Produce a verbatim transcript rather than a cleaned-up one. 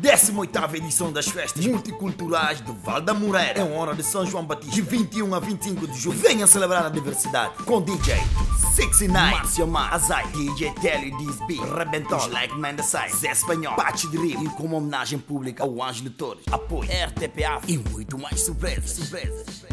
décima oitava edição das festas multiculturais do Val da Moreira, em honra de São João Batista, de vinte e um a vinte e cinco de julho. Venha celebrar a diversidade com D J sessenta e nove, Márcio Mar, Azai, D J Telly, D S B, Rebentão, Like Mendesai, Zé Espanhol, Pachi de Rio, e como homenagem pública ao Anjo de Torres, apoio R T P A e muito mais surpresas. surpresas.